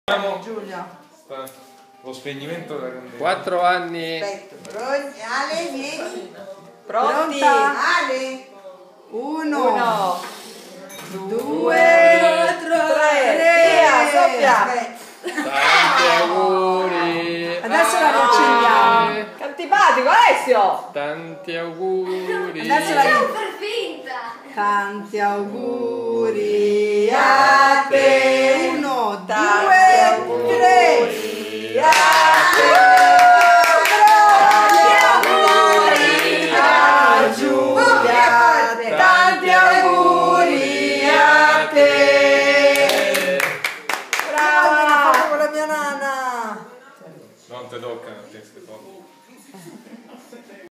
Giulia. Lo spegnimento della candela. 4 anni. Aspetta, Ale, vieni. Pronti? Ale. 1, 2, 3. Via, soffia. Tanti auguri. Adesso la riaccendiamo. Che antipatico, Alessio! Tanti auguri. Adesso la per finta. Tanti auguri a te. 1, 2, 3.